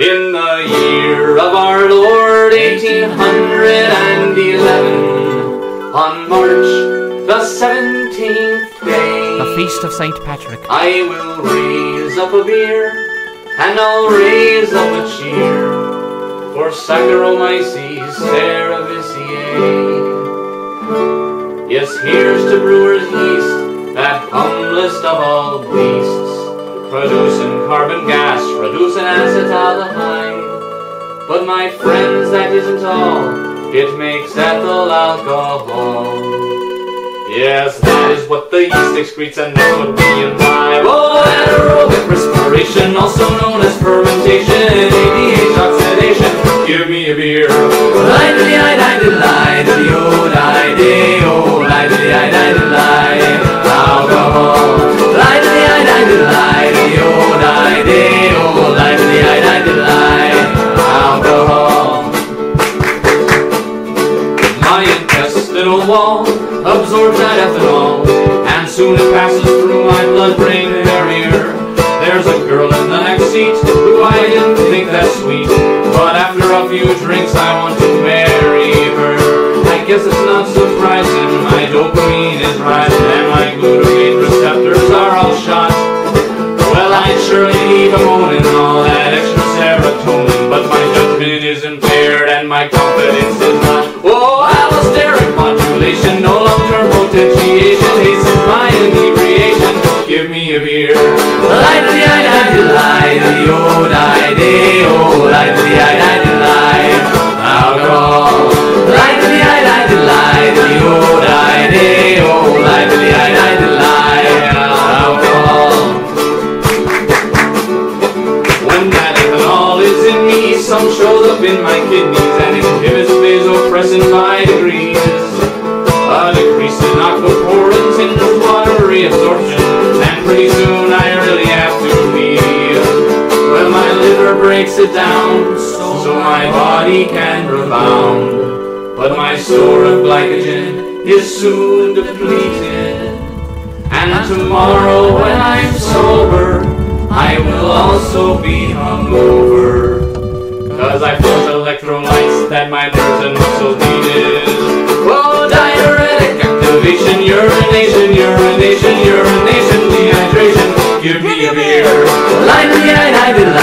In the year of our Lord 1811, on March the 17th day, the feast of St. Patrick, I will raise up a beer, and I'll raise up a cheer for Saccharomyces cerevisiae. Yes, here's to brewers' yeast, that humblest of all beasts, producing carbon gas, producing acetaldehyde. But my friends, that isn't all, it makes ethyl alcohol. Yes, that is what the yeast excretes, and that's what we imbibe. Oh, anaerobic respiration, also known as fermentation, ADH oxidation. Give me a beer. Lie to the I to lie to the old idea. Oh, lie to the I to lie. Alcohol. Lie to the I to lie to the old idea. Oh, lie to the I to lie. Alcohol. My intestinal wall absorbs that ethanol, and soon it passes through my blood-brain barrier. There's a girl in the next seat who I didn't think that sweet, but after a few drinks I want to marry her. I guess it's not surprising, my dopamine is rising and my glutamate receptors are all shot. Well, I'd surely leave a moaning all that extra serotonin, but my judgment is impaired and my confidence is not. Oh, allosteric modulation, no long-term potentiation, hastens my inebriation. Give me a beer. Lie to the I to lie to the old idea. Oh, lie to the I to lie. Alcohol. Lie to the I to lie to the old idea. Oh, lie to the I to lie. Alcohol. When that ethanol is in me, some shows up in my kidneys and inhibits vasopressin by degrees. A decrease in aquaporins hinders water reabsorption, and pretty soon I really have to leave. Well, my liver breaks it down so my body can rebound, but my store of glycogen is soon depleted. And tomorrow when I'm sober, I will also be hungover, 'cause I felt electrolytes that my nerves and muscles needed. Oh, diuretic activation, urination, urination, urination, dehydration. Give me a beer. Lie to the I to